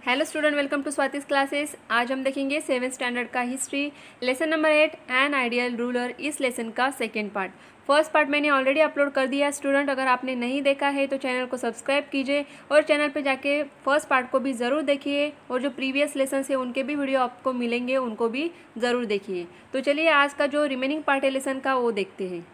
Hello student, welcome to Swati's classes. आज हम देखेंगे 7th स्टैंडर्ड का history lesson number 8 an ideal ruler. इस लेसन का सेकेंड पार्ट। फर्स्ट पार्ट मैंने ऑलरेडी अपलोड कर दिया स्टूडेंट। अगर आपने नहीं देखा है तो चैनल को सब्सक्राइब कीजिए और चैनल पे जाके फर्स्ट पार्ट को भी ज़रूर देखिए, और जो प्रीवियस लेसन है उनके भी वीडियो आपको मिलेंगे, उनको भी ज़रूर देखिए। तो चलिए आज का जो रिमेनिंग पार्ट है लेसन का वो देखते हैं।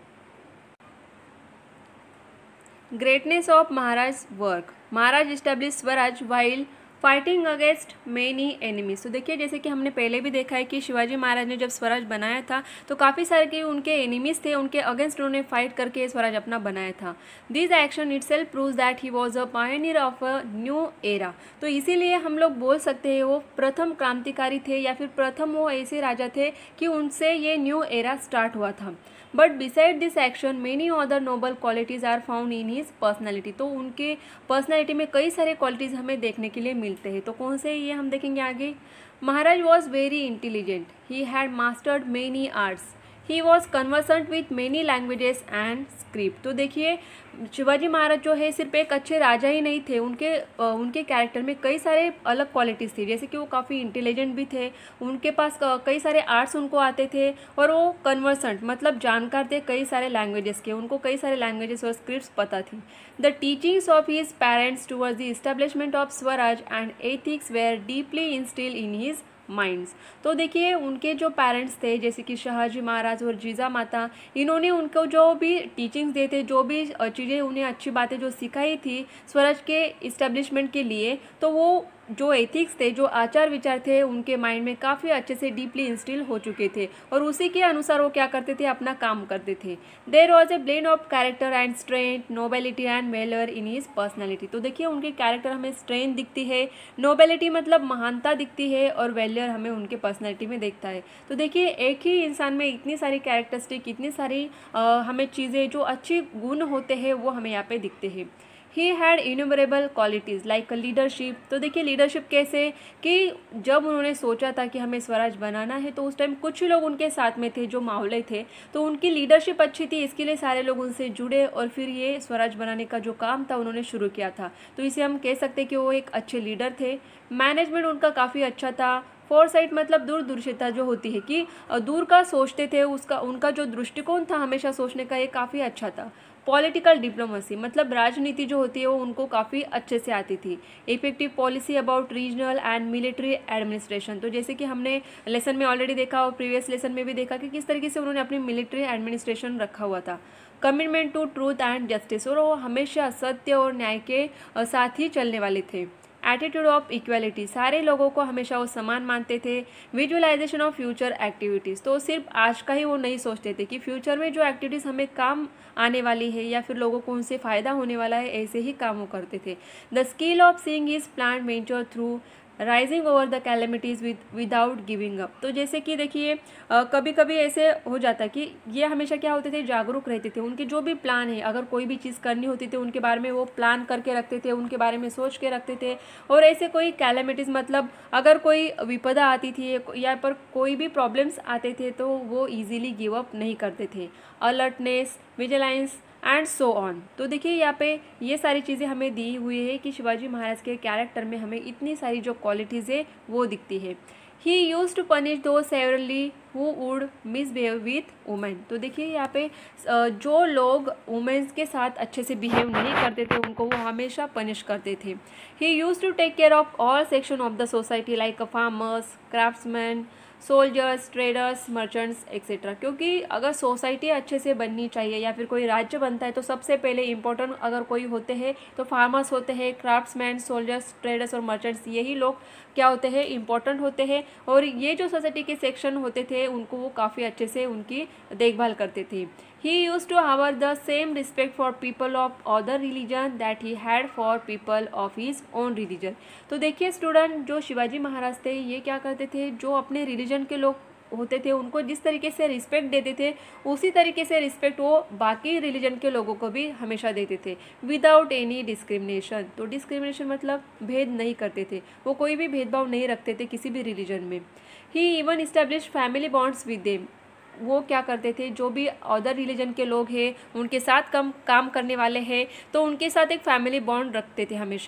Greatness of Maharaj work. Maharaj establish Swaraj while fighting against many enemies. तो देखिए, जैसे कि हमने पहले भी देखा है कि शिवाजी महाराज ने जब स्वराज बनाया था तो काफ़ी सारे के उनके एनिमीज थे, उनके अगेंस्ट उन्होंने फाइट करके स्वराज अपना बनाया था। This action itself proves that he was a pioneer of a new era. तो इसीलिए हम लोग बोल सकते हैं वो प्रथम क्रांतिकारी थे, या फिर प्रथम वो ऐसे राजा थे कि उनसे ये न्यू एरा स्टार्ट हुआ था। But beside this action many other noble qualities are found in his personality. तो उनके पर्सनैलिटी में कई सारे क्वालिटीज़ हमें देखने के लिए मिलते हैं। तो कौन से ये हम देखेंगे आगे। Maharaj was very intelligent, he had mastered many arts, he was conversant with many languages and script. तो देखिए, शिवाजी महाराज जो है सिर्फ एक अच्छे राजा ही नहीं थे, उनके कैरेक्टर में कई सारे अलग क्वालिटीज़ थी। जैसे कि वो काफ़ी इंटेलिजेंट भी थे, उनके पास कई सारे आर्ट्स उनको आते थे, और वो कन्वर्सेंट मतलब जानकार थे कई सारे लैंग्वेजेस के, उनको कई सारे लैंग्वेजेस और स्क्रिप्ट्स पता थी। The teachings of his parents towards the establishment of Swaraj and ethics were deeply instilled in his minds. तो देखिए, उनके जो पेरेंट्स थे जैसे कि शाहजी महाराज और जीजा माता, इन्होंने उनको जो भी टीचिंग्स दिए थे, जो भी चीज़ें उन्हें अच्छी बातें जो सिखाई थी स्वराज के इस्टेब्लिशमेंट के लिए, तो वो जो एथिक्स थे, जो आचार विचार थे, उनके माइंड में काफ़ी अच्छे से डीपली इंस्टिल हो चुके थे, और उसी के अनुसार वो क्या करते थे, अपना काम करते थे। There was a blend of character and strength, nobility and valour in his personality. तो देखिए, उनके कैरेक्टर हमें स्ट्रेंथ दिखती है, नोबेलिटी मतलब महानता दिखती है, और वेलर हमें उनके पर्सनैलिटी में दिखता है। तो देखिए, एक ही इंसान में इतनी सारी कैरेक्टरिस्टिक, इतनी सारी हमें चीज़ें जो अच्छे गुण होते हैं वो हमें यहाँ पे दिखते हैं। He had innumerable qualities like leadership. तो देखिए, लीडरशिप कैसे कि जब उन्होंने सोचा था कि हमें स्वराज बनाना है तो उस टाइम कुछ ही लोग उनके साथ में थे जो मावले थे, तो उनकी लीडरशिप अच्छी थी, इसके लिए सारे लोग उनसे जुड़े और फिर ये स्वराज बनाने का जो काम था उन्होंने शुरू किया था। तो इसे हम कह सकते हैं कि वो एक अच्छे लीडर थे। मैनेजमेंट उनका काफ़ी अच्छा था। फोरसाइट मतलब दूरदर्शिता जो होती है कि दूर का सोचते थे, उनका जो दृष्टिकोण था हमेशा सोचने का, ये काफ़ी अच्छा था। पॉलिटिकल डिप्लोमेसी मतलब राजनीति जो होती है वो उनको काफ़ी अच्छे से आती थी। Effective policy about regional and military administration. तो जैसे कि हमने लेसन में ऑलरेडी देखा और प्रीवियस लेसन में भी देखा कि किस तरीके से उन्होंने अपनी मिलिट्री एडमिनिस्ट्रेशन रखा हुआ था। Commitment to truth and justice, और वो हमेशा सत्य और न्याय के साथ ही चलने वाले थे। एटीट्यूड ऑफ इक्वालिटी, सारे लोगों को हमेशा वो समान मानते थे। विजुअलाइजेशन ऑफ फ्यूचर एक्टिविटीज़, तो सिर्फ आज का ही वो नहीं सोचते थे कि फ्यूचर में जो एक्टिविटीज़ हमें काम आने वाली है या फिर लोगों को उनसे फ़ायदा होने वाला है, ऐसे ही काम वो करते थे। The skill of seeing is plant venture through rising over the calamities without giving up. तो जैसे कि देखिए, कभी कभी ऐसे हो जाता कि ये हमेशा क्या होते थे, जागरूक रहते थे। उनके जो भी प्लान है, अगर कोई भी चीज़ करनी होती थी उनके बारे में वो प्लान करके रखते थे, उनके बारे में सोच के रखते थे। और ऐसे कोई कैलेमिटीज़ मतलब अगर कोई विपदा आती थी या पर कोई भी प्रॉब्लम्स आते थे तो वो ईजिली गिव अप नहीं करते थे। Alertness, vigilance and so on. तो देखिए, यहाँ पे ये सारी चीज़ें हमें दी हुई है कि शिवाजी महाराज के कैरेक्टर में हमें इतनी सारी जो क्वालिटीज़ है वो दिखती है। He used to punish those severely who would misbehave with women. तो देखिए, यहाँ पे जो लोग वुमेन्स के साथ अच्छे से बिहेव नहीं करते थे उनको वो हमेशा पनिश करते थे। He used to take care of all section of the society like farmers, craftsman, soldiers, traders, merchants etcetera. क्योंकि अगर सोसाइटी अच्छे से बननी चाहिए या फिर कोई राज्य बनता है तो सबसे पहले इंपॉर्टेंट अगर कोई होते हैं तो फार्मर्स होते हैं, क्राफ्ट्समैन, सोल्जर्स, ट्रेडर्स और मर्चेंट्स, यही लोग क्या होते हैं, इंपॉर्टेंट होते हैं। और ये जो सोसाइटी के सेक्शन होते थे उनको वो काफ़ी अच्छे से उनकी देखभाल करते थे। He used to have the same respect for people of other religion that he had for people of his own religion। तो देखिए स्टूडेंट, जो शिवाजी महाराज थे ये क्या करते थे, जो अपने रिलीजन के लोग होते थे उनको जिस तरीके से रिस्पेक्ट देते थे उसी तरीके से रिस्पेक्ट वो बाकी रिलीजन के लोगों को भी हमेशा देते थे, विदाउट एनी डिस्क्रिमिनेशन। तो डिस्क्रिमिनेशन मतलब भेद नहीं करते थे, वो कोई भी भेदभाव नहीं रखते थे किसी भी रिलीजन में। He even establish family bonds with them. वो क्या करते थे, जो भी अदर रिलीजन के लोग हैं उनके साथ काम करने वाले हैं तो उनके साथ एक फैमिली बॉन्ड रखते थे हमेशा।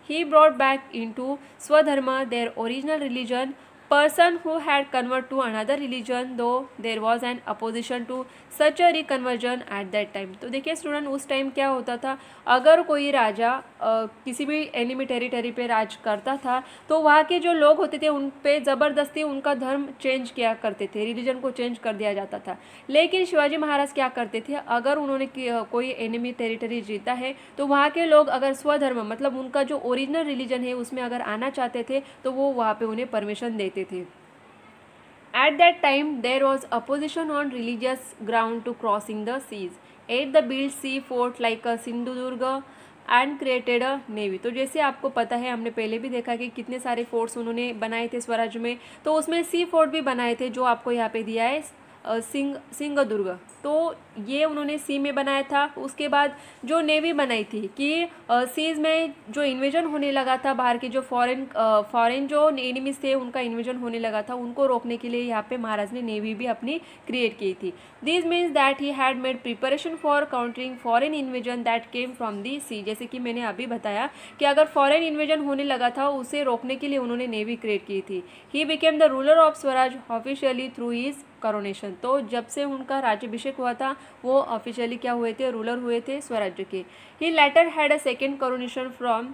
he brought back into Swadharma, their original religion, person who had converted to another religion, though there was an opposition to such a reconversion at that time. तो देखिए स्टूडेंट, उस टाइम क्या होता था, अगर कोई राजा किसी भी एनिमी टेरिटरी पे राज करता था तो वहाँ के जो लोग होते थे उन पे ज़बरदस्ती उनका धर्म चेंज किया करते थे, रिलीजन को चेंज कर दिया जाता था। लेकिन शिवाजी महाराज क्या करते थे, अगर उन्होंने कोई एनिमी टेरिटरी जीता है तो वहाँ के लोग अगर स्वधर्म मतलब उनका जो ओरिजिनल रिलीजन है उसमें अगर आना चाहते थे तो वो वहाँ पे उन्हें परमिशन देते थे। At that time, there was opposition on religious ground to crossing the seas. At the built sea fort like a Sindhudurga and created a navy. तो जैसे आपको पता है, हमने पहले भी देखा कि कितने सारे फोर्ट्स उन्होंने बनाए थे स्वराज में, तो उसमें सी फोर्ट भी बनाए थे जो आपको यहाँ पे दिया है सिंहदुर्ग। तो ये उन्होंने सी में बनाया था। उसके बाद जो नेवी बनाई थी कि सीज में जो इन्वेजन होने लगा था, बाहर के जो फॉरेन जो एनिमीज थे उनका इन्वेजन होने लगा था, उनको रोकने के लिए यहाँ पे महाराज ने नेवी भी अपनी क्रिएट की थी। This means that he had made preparation for countering foreign invasion that came from the sea. जैसे कि मैंने अभी बताया कि अगर फॉरेन इन्वेजन होने लगा था उसे रोकने के लिए उन्होंने नेवी क्रिएट की थी। He became the ruler of Swaraj officially through his coronation. तो जब से उनका राज्याभिषेक हुआ था वो ऑफिशियली क्या हुए थे, रूलर हुए थे स्वराज्य के। He later had a second coronation from,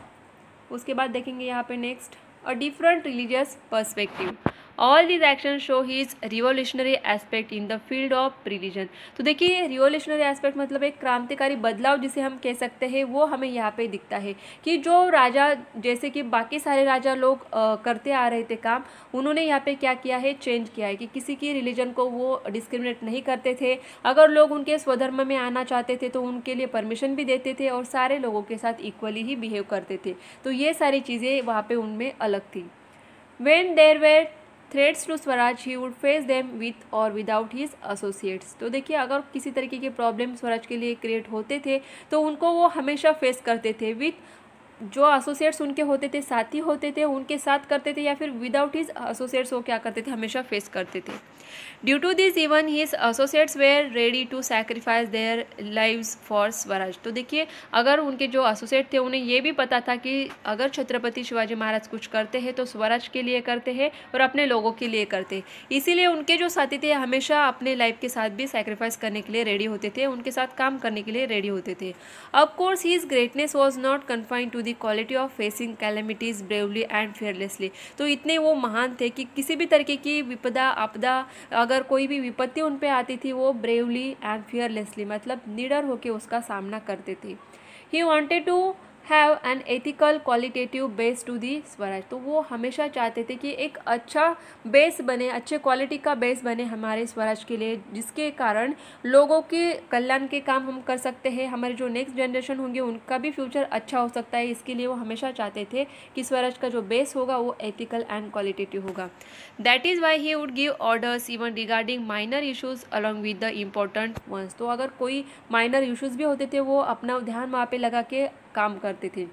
उसके बाद देखेंगे यहाँ पे next, a different religious perspective. All these action show his revolutionary aspect in the field of religion. तो देखिए रिवोल्यूशनरी एस्पेक्ट मतलब एक क्रांतिकारी बदलाव जिसे हम कह सकते हैं, वो हमें यहाँ पे दिखता है कि जो राजा, जैसे कि बाकी सारे राजा लोग करते आ रहे थे काम, उन्होंने यहाँ पे क्या किया है, चेंज किया है कि किसी की रिलीजन को वो डिस्क्रिमिनेट नहीं करते थे। अगर लोग उनके स्वधर्म में आना चाहते थे तो उनके लिए परमिशन भी देते थे और सारे लोगों के साथ इक्वली ही बिहेव करते थे। तो ये सारी चीज़ें वहाँ पे उनमें अलग थी। When there were threats to Swaraj he would face them with or without his associates. तो देखिए अगर किसी तरीके के प्रॉब्लम स्वराज के लिए क्रिएट होते थे तो उनको वो हमेशा फेस करते थे, विथ जो एसोसिएट्स उनके होते थे, साथी होते थे, उनके साथ करते थे, या फिर विदाउट हिज एसोसिएट्स वो क्या करते थे, हमेशा फेस करते थे। Due to this even his associates were ready to sacrifice their lives for Swaraj. तो देखिए अगर उनके जो एसोसिएट थे उन्हें ये भी पता था कि अगर छत्रपति शिवाजी महाराज कुछ करते हैं तो स्वराज के लिए करते हैं और अपने लोगों के लिए करते हैं, इसीलिए उनके जो साथी थे हमेशा अपने लाइफ के साथ भी सैक्रिफाइस करने के लिए रेडी होते थे, उनके साथ काम करने के लिए रेडी होते थे। Of course his greatness was not confined to the quality of facing calamities bravely and fearlessly. तो इतने वो महान थे कि किसी भी तरीके की विपदा आपदा, अगर कोई भी विपत्ति उन पे आती थी वो ब्रेवली एंड फियरलेसली मतलब निडर होकर उसका सामना करते थे। He wanted to have an ethical qualitative base to the Swaraj. तो वो हमेशा चाहते थे कि एक अच्छा बेस बने, अच्छे क्वालिटी का बेस बने हमारे स्वराज के लिए, जिसके कारण लोगों के कल्याण के काम हम कर सकते हैं, हमारे जो नेक्स्ट जनरेशन होंगे उनका भी फ्यूचर अच्छा हो सकता है। इसके लिए वो हमेशा चाहते थे कि स्वराज का जो बेस होगा वो एथिकल एंड क्वालिटेटिव होगा। That is why he would give orders even regarding minor issues along with the important ones. तो अगर कोई माइनर इशूज़ भी होते थे वो अपना ध्यान वहाँ पे लगा के काम करते थे।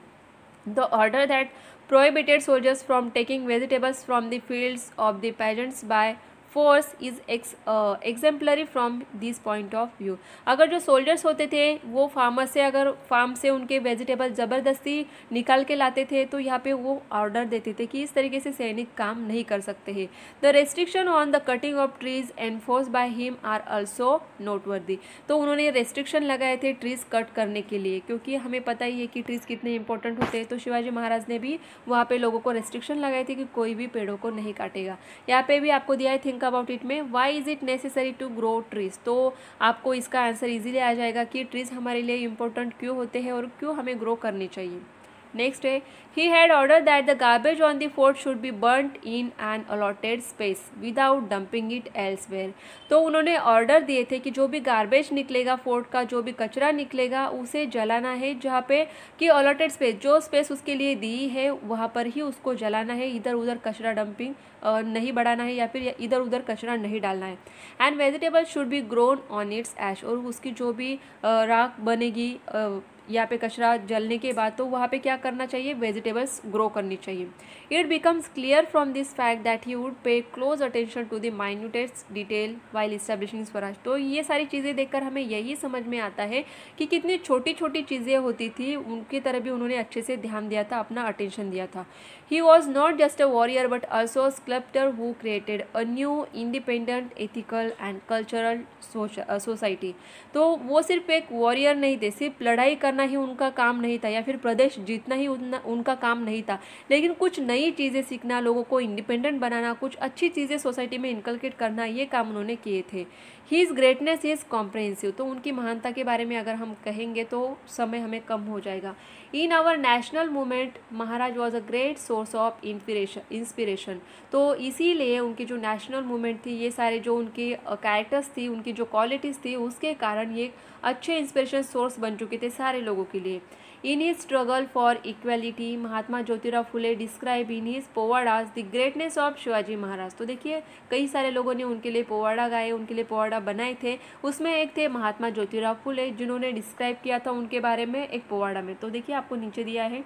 The order that prohibited soldiers from taking vegetables from the fields of the peasants by force is exemplary from this point of view. अगर जो सोल्जर्स होते थे वो फार्मर से, अगर फार्म से उनके वेजिटेबल ज़बरदस्ती निकाल के लाते थे तो यहाँ पे वो ऑर्डर देते थे कि इस तरीके से सैनिक काम नहीं कर सकते हैं। The restriction on the cutting of trees enforce by him are also noteworthy. तो उन्होंने रेस्ट्रिक्शन लगाए थे ट्रीज कट करने के लिए, क्योंकि हमें पता ही है कि ट्रीज कितने इंपॉर्टेंट होते हैं। तो शिवाजी महाराज ने भी वहाँ पे लोगों को रेस्ट्रिक्शन लगाए थे कि कोई भी पेड़ों को नहीं काटेगा। यहाँ पे भी आपको दिया है थिंक अबाउट इट में, why is it necessary to grow trees. तो आपको इसका आंसर इजीली आ जाएगा कि ट्रीज हमारे लिए इंपॉर्टेंट क्यों होते हैं और क्यों हमें ग्रो करनी चाहिए। नेक्स्ट है, he had order that the garbage on the fort should be burned in an allotted space without dumping it elsewhere. तो उन्होंने ऑर्डर दिए थे कि जो भी गार्बेज निकलेगा फोर्ट का, जो भी कचरा निकलेगा उसे जलाना है, जहाँ पे कि अलॉटेड स्पेस, जो स्पेस उसके लिए दी है वहाँ पर ही उसको जलाना है, इधर उधर कचरा डंपिंग नहीं बढ़ाना है या फिर इधर उधर कचरा नहीं डालना है। And vegetable should be grown on its ash, और उसकी जो भी राख बनेगी यहाँ पे कचरा जलने के बाद तो वहाँ पे क्या करना चाहिए, वेजिटेबल्स ग्रो करनी चाहिए। It becomes clear from this fact that he would pay close attention to the minutest detail while establishing Swaraj. तो ये सारी चीज़ें देखकर हमें यही समझ में आता है कि कितनी छोटी छोटी चीज़ें होती थी, उनकी तरह भी उन्होंने अच्छे से ध्यान दिया था, अपना अटेंशन दिया था। He was not just a warrior but also a sculptor who created a new independent ethical and cultural society. तो वो सिर्फ एक वॉरियर नहीं थे, सिर्फ लड़ाई करना ही उनका काम नहीं था या फिर प्रदेश जीतना ही उनका काम नहीं था, लेकिन कुछ नई चीज़ें सीखना, लोगों को इंडिपेंडेंट बनाना, कुछ अच्छी चीज़ें सोसाइटी में इनकलकेट करना, ये काम उन्होंने किए थे। His greatness is comprehensive. तो उनकी महानता के बारे में अगर हम कहेंगे तो समय हमें कम हो जाएगा। In our national movement Maharaj was a great source of inspiration. तो इसीलिए उनकी जो नेशनल मूवमेंट थी, ये सारे जो उनके कैरेक्टर्स थी, उनकी जो क्वालिटीज़ थी, उसके कारण ये अच्छे इंस्पिरेशन सोर्स बन चुके थे सारे लोगों के लिए। In his struggle for equality Mahatma Jyotirao Phule describe in his powadas the greatness of Shivaji Maharaj. तो देखिए कई सारे लोगों ने उनके लिए पोवाड़ा गाए, उनके लिए पोवाड़ा बनाए थे, उसमें एक थे महात्मा ज्योतिराव फुले जिन्होंने डिस्क्राइब किया था उनके बारे में एक पोवाड़ा में। तो देखिए आपको नीचे दिया है,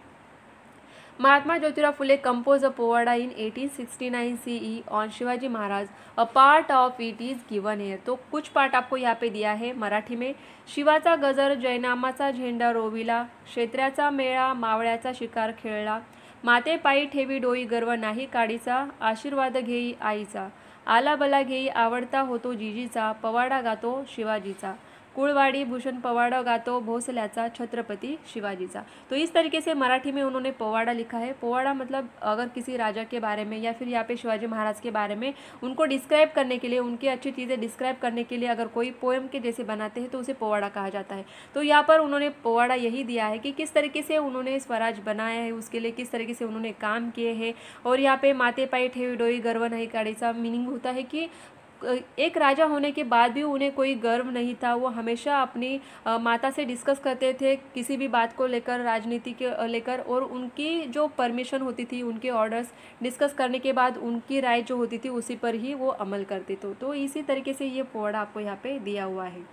Mahatma Jyotirao Phule compose a powada in 1869 CE on Shivaji Maharaj, a part of it is given here. तो कुछ पार्ट आपको यहाँ पे दिया है मराठी में। शिवाचा गजर जयनामाचा झेंडा रोविला, क्षेत्र्याचा मेळा मावळ्याचा शिकार खेळला, माते पायी ठेवी डोई गर्व नाही काडीचा, आशीर्वाद घेई आईचा, आला बला घेई आवडता होतो जिजीचा, पवाडा गातो शिवाजीचा, कुळवाड़ी भूषण पवाड़ा गातो भोसल्याचा छत्रपति शिवाजीचा। तो इस तरीके से मराठी में उन्होंने पवाड़ा लिखा है। पवाड़ा मतलब अगर किसी राजा के बारे में या फिर यहाँ पे शिवाजी महाराज के बारे में उनको डिस्क्राइब करने के लिए, उनकी अच्छी चीज़ें डिस्क्राइब करने के लिए अगर कोई पोएम के जैसे बनाते हैं तो उसे पवाड़ा कहा जाता है। तो यहाँ पर उन्होंने पवाड़ा यही दिया है कि किस तरीके से उन्होंने स्वराज बनाया है, उसके लिए किस तरीके से उन्होंने काम किए हैं। और यहाँ पे माते पाई ठेवी डोई गर्व नहीं काढ़ीचा मीनिंग होता है कि एक राजा होने के बाद भी उन्हें कोई गर्व नहीं था, वो हमेशा अपनी माता से डिस्कस करते थे किसी भी बात को लेकर, राजनीति के लेकर, और उनकी जो परमिशन होती थी, उनके ऑर्डर्स डिस्कस करने के बाद उनकी राय जो होती थी उसी पर ही वो अमल करते थे। तो इसी तरीके से ये पोवाड़ा आपको यहाँ पे दिया हुआ है।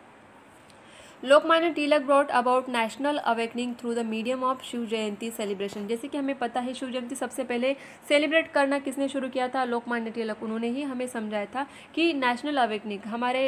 Lokmanya Tilak brought about national awakening through the medium of Shiv Jayanti celebration. जैसे कि हमें पता है शिव जयंती सबसे पहले सेलिब्रेट करना किसने शुरू किया था, लोकमान्य तिलक। उन्होंने ही हमें समझाया था कि नेशनल अवेकनिंग हमारे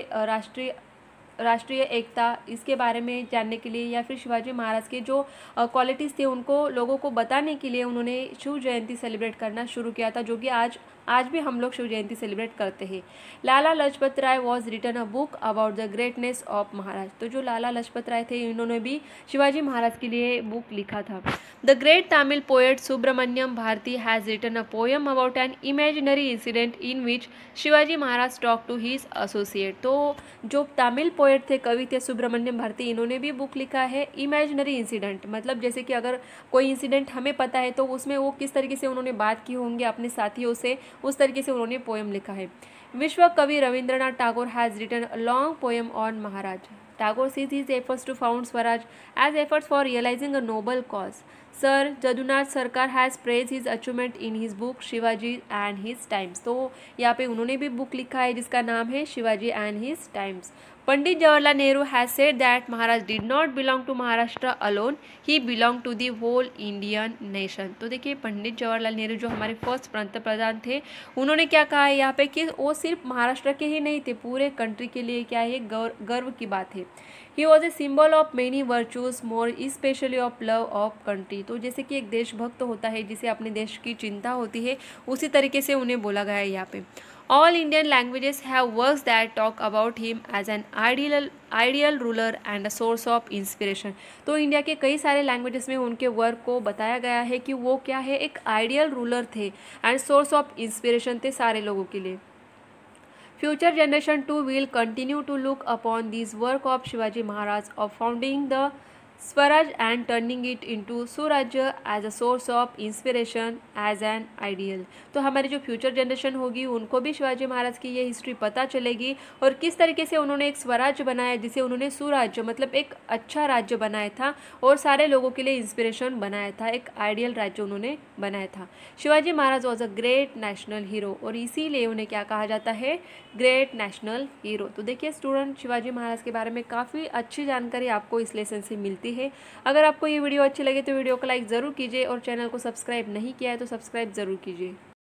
राष्ट्रीय एकता, इसके बारे में जानने के लिए या फिर शिवाजी महाराज के जो क्वालिटीज़ थे उनको लोगों को बताने के लिए उन्होंने शिव जयंती सेलिब्रेट करना शुरू किया था, जो कि आज भी हम लोग शिव जयंती सेलिब्रेट करते हैं। Lala Lajpat Rai was written a book about the greatness of Maharaj. तो जो लाला लाजपत राय थे इन्होंने भी शिवाजी महाराज के लिए बुक लिखा था। The great Tamil poet Subramanya Bharati has written a poem about an imaginary incident in which Shivaji Maharaj talk to his associate. तो जो तमिल पोएट थे, कवि थे सुब्रमण्यम भारती, इन्होंने भी बुक लिखा है इमेजिनरी इंसिडेंट, मतलब जैसे कि अगर कोई इंसिडेंट हमें पता है तो उसमें वो किस तरीके से उन्होंने बात की होंगे अपने साथियों से, उस तरीके से उन्होंने पोएम लिखा है। Vishwa Kavi Rabindranath Tagore has written a long poem on Maharaj. Tagore sees his efforts to found Swaraj as efforts for realizing a noble cause. Sir Jadunath Sarkar has praised his achievement in his book Shivaji and his times। तो यहाँ पे उन्होंने भी book लिखा है जिसका नाम है Shivaji and his times। Pandit Jawaharlal Nehru has said that Maharaj did not belong to Maharashtra alone, he belong to the whole Indian nation. तो देखिए पंडित जवाहरलाल नेहरू जो हमारे फर्स्ट पंतप्रधान थे, उन्होंने क्या कहा है यहाँ पे कि वो सिर्फ महाराष्ट्र के ही नहीं थे, पूरे कंट्री के लिए क्या है गर्व की बात है। He was a symbol of many virtues more specially of love of country. तो जैसे कि एक देशभक्त होता है जिसे अपने देश की चिंता होती है, उसी तरीके से उन्हें बोला गया है यहाँ पे। All Indian languages have works that talk about him as an ideal ruler and a source of inspiration। तो इंडिया के कई सारे लैंग्वेजेस में उनके वर्क को बताया गया है कि वो क्या है, एक आइडियल रूलर थे एंड सोर्स ऑफ इंस्पिरेशन थे सारे लोगों के लिए। Future generation too will continue to look upon this work of Shivaji Maharaj of founding the Swaraj and turning it into Swarajya as a source of inspiration as an ideal. तो हमारी जो future generation होगी उनको भी शिवाजी महाराज की ये हिस्ट्री पता चलेगी और किस तरीके से उन्होंने एक स्वराज्य बनाया जिसे उन्होंने सुराज्य मतलब एक अच्छा राज्य बनाया था और सारे लोगों के लिए इंस्पिरेशन बनाया था, एक आइडियल राज्य उन्होंने बनाया था। Shivaji Maharaj was a great national hero और इसीलिए उन्हें क्या कहा जाता है, ग्रेट नेशनल हीरो। तो देखिए स्टूडेंट, शिवाजी महाराज के बारे में काफ़ी अच्छी जानकारी आपको इस लेसन से मिलती वाली है। अगर आपको ये वीडियो अच्छी लगे तो वीडियो को लाइक ज़रूर कीजिए और चैनल को सब्सक्राइब नहीं किया है तो सब्सक्राइब ज़रूर कीजिए।